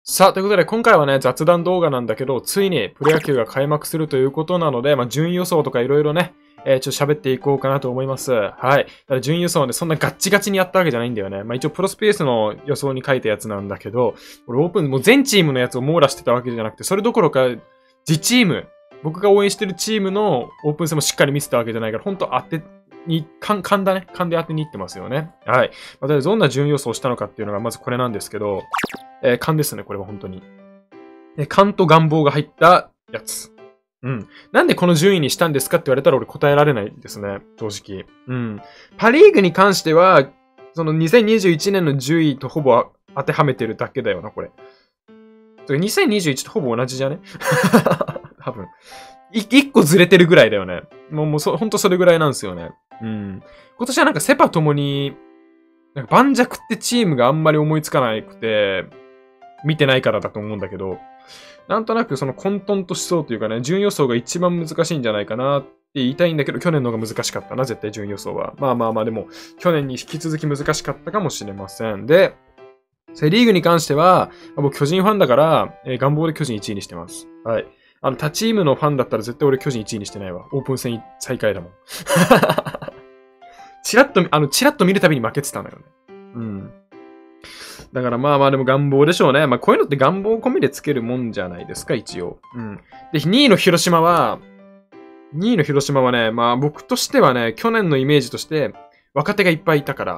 さあ、ということで今回はね、雑談動画なんだけど、ついにプロ野球が開幕するということなので、順位予想とかいろいろね、ちょっと喋っていこうかなと思います。はい。だから順位予想はね、そんなガッチガチにやったわけじゃないんだよね。一応プロスペースの予想に書いたやつなんだけど、俺オープン、もう全チームのやつを網羅してたわけじゃなくて、それどころか、自チーム、僕が応援してるチームのオープン戦もしっかり見せたわけじゃないから、ほんと当てに、勘だね。勘で当てに行ってますよね。はい。どんな順位予想したのかっていうのがまずこれなんですけど、勘ですね、これは本当に。勘と願望が入ったやつ。うん。なんでこの順位にしたんですかって言われたら俺答えられないですね。正直。うん。パリーグに関しては、その2021年の順位とほぼ当てはめてるだけだよな、これ。2021とほぼ同じじゃね多分。一個ずれてるぐらいだよね。ほんとそれぐらいなんですよね。うん。今年はなんかセパともに、なんか盤石ってチームがあんまり思いつかなくて、見てないからだと思うんだけど、なんとなくその混沌としそうというかね、順予想が一番難しいんじゃないかなって言いたいんだけど、去年の方が難しかったな、絶対順予想は。でも、去年に引き続き難しかったかもしれません。で、セリーグに関しては、僕巨人ファンだから、願望で巨人1位にしてます。はい。他チームのファンだったら絶対俺巨人1位にしてないわ。オープン戦最下位だもん。チラッと見るたびに負けてたのよね。うん。だからでも願望でしょうね。こういうのって願望込みでつけるもんじゃないですか、一応。うん。で、2位の広島はね、僕としてはね、去年のイメージとして、若手がいっぱいいたから、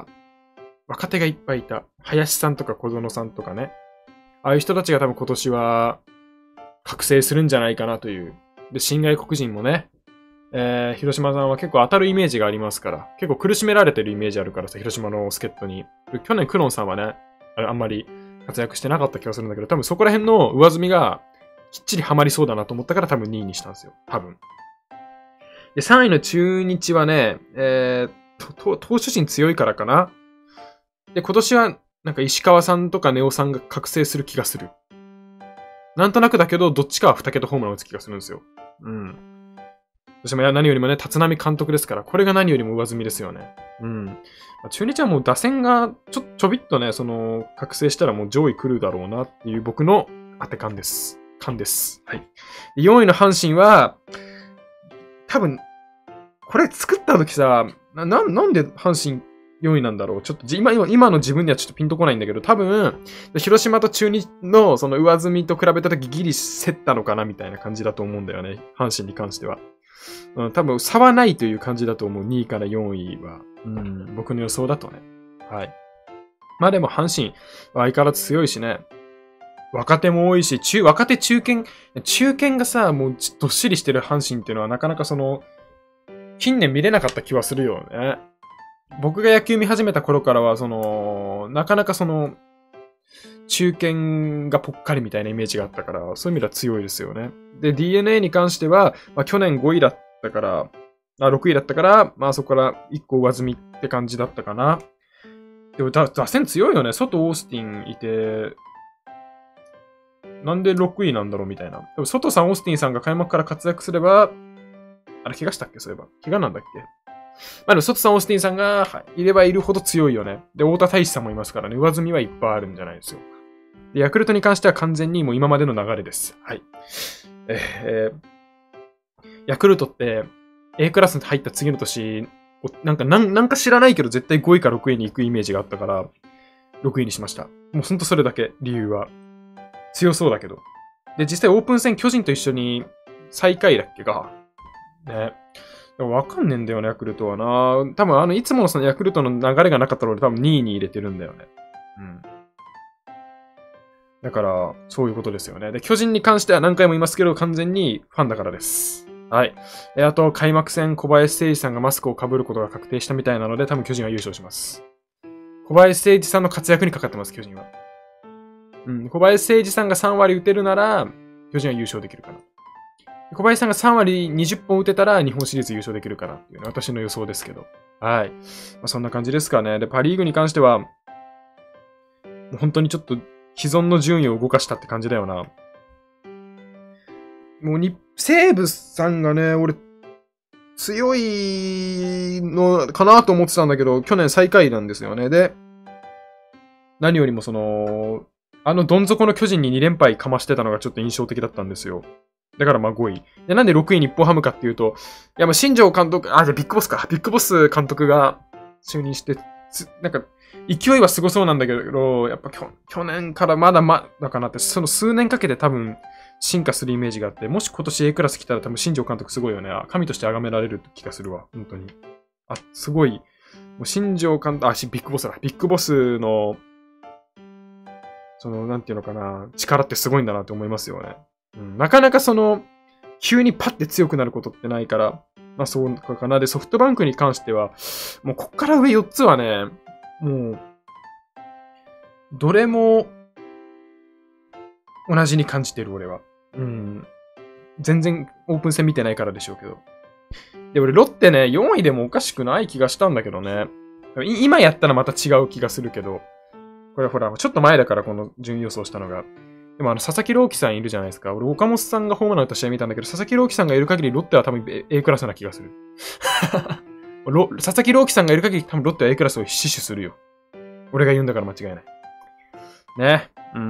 林さんとか小園さんとかね。ああいう人たちが多分今年は、覚醒するんじゃないかなという。で、新外国人もね、広島さんは結構当たるイメージがありますから、結構苦しめられてるイメージあるからさ、広島の助っ人に。去年クロンさんはね、あんまり活躍してなかった気がするんだけど、多分そこら辺の上積みがきっちりハマりそうだなと思ったから多分2位にしたんですよ。多分。で、3位の中日はね、投手陣強いからかな。で、今年はなんか石川さんとかネオさんが覚醒する気がする。なんとなくだけど、どっちかは2桁ホームラン打つ気がするんですよ。うん。そして何よりもね、立浪監督ですから、これが何よりも上積みですよね。うん。中日はもう打線がちょびっとね、覚醒したらもう上位来るだろうなっていう僕の当て感です。はい。4位の阪神は、多分、これ作った時さ、なんで阪神4位なんだろう。ちょっと今の自分にはちょっとピンとこないんだけど、多分、広島と中日のその上積みと比べた時ギリ競ったのかなみたいな感じだと思うんだよね。阪神に関しては。多分差はないという感じだと思う。2位から4位は。僕の予想だとね。はい。でも阪神は相変わらず強いしね。若手も多いし、若手中堅がさ、もうどっしりしてる阪神っていうのはなかなか近年見れなかった気はするよね。僕が野球見始めた頃からは、なかなか中堅がぽっかりみたいなイメージがあったから、そういう意味では強いですよね。で、DNA に関しては、去年5位だったから、6位だったから、そこから1個上積みって感じだったかな。でも打線強いよね。外オースティンいて、なんで6位なんだろうみたいな。でも外さん、オースティンさんが開幕から活躍すれば、あれ怪我したっけそういえば。怪我なんだっけでも外さん、オースティンさんがいればいるほど強いよね。で、太田大志さんもいますからね。上積みはいっぱいあるんじゃないですよ。で、ヤクルトに関しては完全にもう今までの流れです。はい。ヤクルトって A クラスに入った次の年、なんか知らないけど絶対5位か6位に行くイメージがあったから、6位にしました。もうほんとそれだけ、理由は。強そうだけど。で、実際オープン戦巨人と一緒に最下位だっけか。ね。でもわかんねえんだよね、ヤクルトはな。多分いつものそのヤクルトの流れがなかったら俺多分2位に入れてるんだよね。うん。だから、そういうことですよね。で、巨人に関しては何回も言いますけど、完全にファンだからです。はい。あと、開幕戦、小林誠司さんがマスクを被ることが確定したみたいなので、多分巨人は優勝します。小林誠司さんの活躍にかかってます、巨人は。小林誠司さんが3割打てるなら、巨人は優勝できるかな。小林さんが3割20本打てたら、日本シリーズ優勝できるかなっていうのは私の予想ですけど。はい。そんな感じですかね。で、パリーグに関しては、もう本当にちょっと、既存の順位を動かしたって感じだよな。もう西武さんがね、俺、強いのかなと思ってたんだけど、去年最下位なんですよね。で、何よりもどん底の巨人に2連敗かましてたのがちょっと印象的だったんですよ。だからまあ5位。で、なんで6位日本ハムかっていうと、いやまあ新庄監督、じゃあビッグボスか。ビッグボス監督が就任して、なんか、勢いはすごそうなんだけど、やっぱ去年からまだだかなって、その数年かけて多分進化するイメージがあって、もし今年 A クラス来たら多分新庄監督すごいよね。神として崇められる気がするわ。本当に。すごい。もう新庄監督、ビッグボスだ。ビッグボスの、なんていうのかな、力ってすごいんだなって思いますよね。なかなか急にパッて強くなることってないから、まあそうかな。で、ソフトバンクに関しては、もうこっから上4つはね、もう、どれも、同じに感じてる俺は。全然オープン戦見てないからでしょうけど。で、俺ロッテね、4位でもおかしくない気がしたんだけどね。今やったらまた違う気がするけど、これほら、ちょっと前だからこの順位予想したのが。でも佐々木朗希さんいるじゃないですか。俺、岡本さんがホームラン打った試合見たんだけど、佐々木朗希さんがいる限りロッテは多分 A クラスな気がする。佐々木朗希さんがいる限り多分ロッテは A クラスを死守するよ。俺が言うんだから間違いない。ね。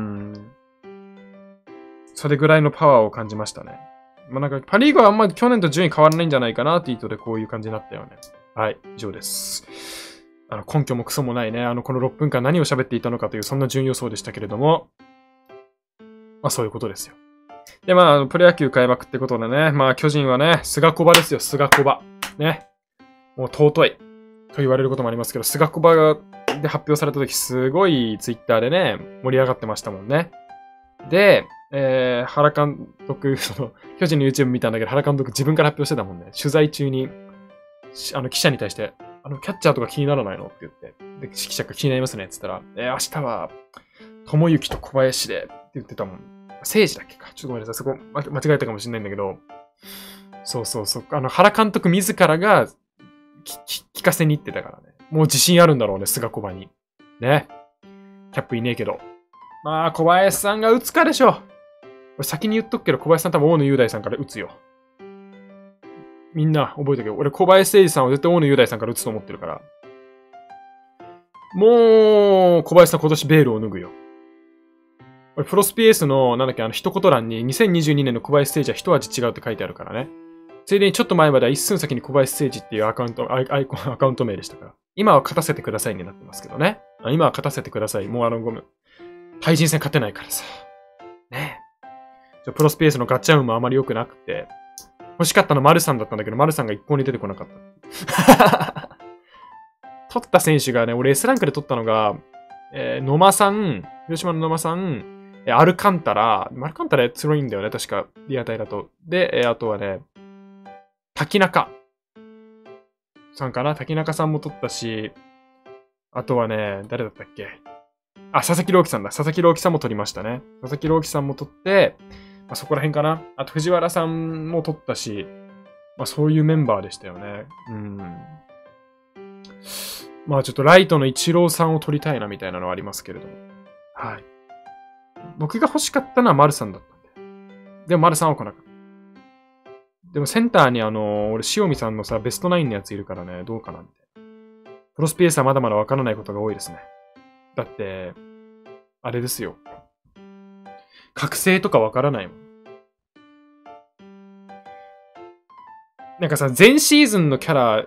それぐらいのパワーを感じましたね。まあなんか、パリーグはあんまり去年と順位変わらないんじゃないかなっていう意図でこういう感じになったよね。はい、以上です。根拠もクソもないね。この6分間何を喋っていたのかという、そんな順位予想でしたけれども、まあそういうことですよ。で、まあ、プロ野球開幕ってことでね、まあ巨人はね、菅小場ですよ、菅小場。ね。もう尊い。と言われることもありますけど、菅小場で発表された時、すごいツイッターでね、盛り上がってましたもんね。で、原監督、巨人の YouTube 見たんだけど、原監督自分から発表してたもんね。取材中に、記者に対して、キャッチャーとか気にならないのって言って、で、記者が気になりますねって言ったら、明日は、友之と小林で、って言ってたもん。政治だっけか。ちょっとごめんなさい。そこ、間違えたかもしれないんだけど、そう。原監督自らが、聞かせに行ってたからね。もう自信あるんだろうね、菅小林に。ね。キャップいねえけど。まあ、小林さんが打つかでしょ。俺先に言っとくけど、小林さん多分大野雄大さんから打つよ。みんな覚えとけよ。俺小林誠司さんは絶対大野雄大さんから打つと思ってるから。もう、小林さん今年ベールを脱ぐよ。俺プロスピエースの、一言欄に2022年の小林誠司は一味違うって書いてあるからね。ついでにちょっと前までは一寸先に小林誠司っていうアカウント名でしたから。今は勝たせてくださいになってますけどね。今は勝たせてください。もうごめん。対人戦勝てないからさ。ねえ。プロスペースのガッチャ運もあまり良くなくて、欲しかったのマルさんだったんだけど、マルさんが一向に出てこなかった。取った選手がね、俺 S ランクで取ったのが、野間さん、広島の野間さん、アルカンタラ強いんだよね、確か、リアタイだと。で、あとはね、滝中さんかな、滝中さんも取ったし、あとはね、誰だったっけ、佐々木朗希さんだ。佐々木朗希さんも取りましたね。佐々木朗希さんも取って、まあ、そこら辺かな。あと藤原さんも取ったし、まあそういうメンバーでしたよね。まあちょっとライトのイチローさんを取りたいなみたいなのはありますけれども。はい。僕が欲しかったのは丸さんだったんで。でも丸さんは来なかった。でもセンターに俺塩見さんのさ、ベストナインのやついるからね、どうかなみたいな。プロスペースはまだまだわからないことが多いですね。だって、あれですよ。覚醒とかわからないもん。なんかさ、前シーズンのキャラ、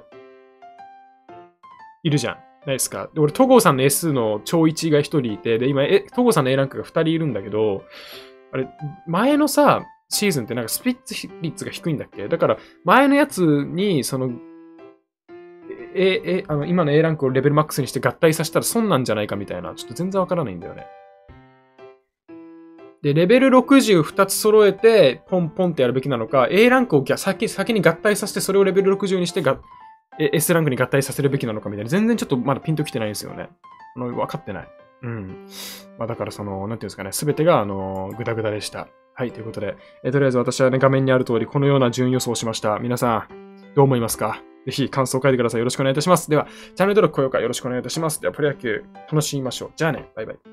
いるじゃん。ないですか。で、俺、戸郷さんの S の超1が1人いて、で、今、戸郷さんの A ランクが2人いるんだけど、あれ、前のさ、シーズンってなんかスピッツ率が低いんだっけ？だから、前のやつに、今の A ランクをレベルマックスにして合体させたら損なんじゃないかみたいな、ちょっと全然わからないんだよね。で、レベル60 つ揃えて、ポンポンってやるべきなのか、A ランクを先に合体させて、それをレベル60にしてS ランクに合体させるべきなのかみたいな、全然ちょっとまだピンときてないんですよね。分かってない。まあだからなんていうんですかね、すべてがグダグダでした。はい、ということで、とりあえず私はね、画面にある通り、このような順予想をしました。皆さん、どう思いますか？ぜひ感想を書いてください。よろしくお願いいたします。では、チャンネル登録、高評価よろしくお願いいたします。では、プロ野球楽しみましょう。じゃあね、バイバイ。